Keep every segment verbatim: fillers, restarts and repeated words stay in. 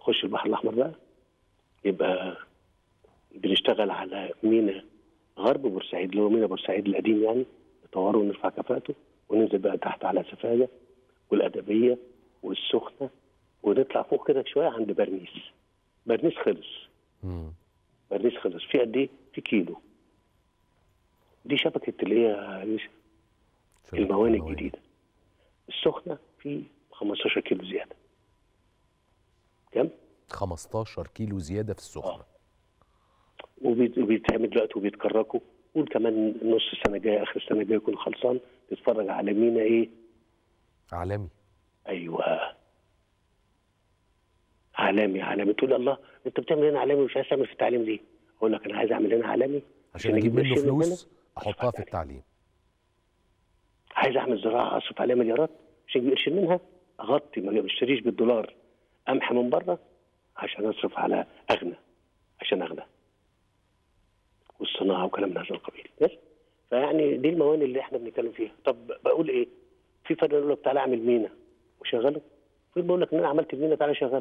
نخش البحر الاحمر بقى، يبقى بنشتغل على ميناء غرب بورسعيد اللي هو ميناء بورسعيد القديم، يعني نطوره ونرفع كفاءته، وننزل بقى تحت على سفاجه والادبيه والسخنه، ونطلع فوق كده شويه عند برنيس. برنيس خلص. مم. برنيس خلص. في قد ايه؟ في كيلو. دي شبكه اللي هي يوسف الموانئ الجديده. السخنه في خمستاشر كيلو زياده. كم؟ خمستاشر كيلو زياده في السخنه. آه. وبيتعمل دلوقتي وبيتكركوا، قول كمان نص السنه الجايه اخر السنه الجايه يكون خلصان. تتفرج على مينا ايه؟ عالمي. ايوه عالمي. عالمي. تقول الله انت بتعمل هنا عالمي ومش عايز تعمل في التعليم ليه؟ اقول لك انا عايز اعمل هنا عالمي عشان اجيب منه قرشين من فلوس هنا احطها في التعليم. عايز اعمل زراعه اصرف عليها مليارات عشان اجيب قرشين منها اغطي، ما اشتريش بالدولار قمح من بره عشان اصرف على اغنى، عشان اغنى والصناعه وكلام من هذا القبيل. بس فيعني دي الموانئ اللي احنا بنتكلم فيها. طب بقول ايه؟ في فرق يقول لك تعالى اعمل مينا وشغله، في بقول لك ان انا عملت مينا تعالى شغله.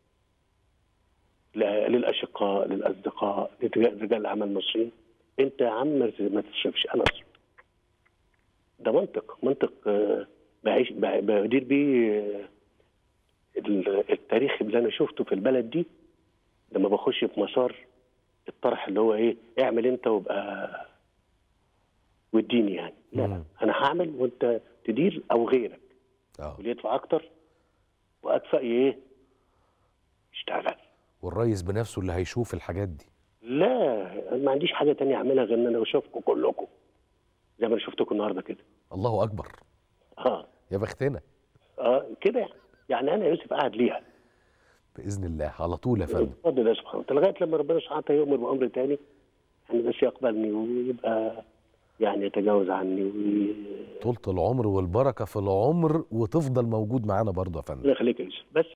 للاشقاء للاصدقاء لرجال الاعمال المصريين. انت يا عم ما تصرفش انا اصرف. ده منطق منطق بعيش بدير بيه التاريخ اللي انا شفته في البلد دي لما بخش في مسار الطرح اللي هو ايه؟ اعمل انت وابقى واديني يعني. لا لا انا هعمل وانت تدير او غيرك. اه واللي يدفع اكتر واكفأ ايه؟ يشتغل. والريس بنفسه اللي هيشوف الحاجات دي. لا ما عنديش حاجه تانية اعملها غير ان انا بشوفكم كلكم زي ما انا شفتكم النهارده كده. الله اكبر. اه يا بختنا. اه كده يعني انا يوسف قاعد ليها باذن الله على طول يا فندم. بفضل الله سبحانه وتعالى لغايه لما ربنا سبحانه وتعالى يؤمر بامر تاني يعني، بس يقبلني ويبقى يعني يتجاوز عني وي... طولة العمر والبركه في العمر وتفضل موجود معانا برضه يا فندم. الله يخليك يا يوسف. بس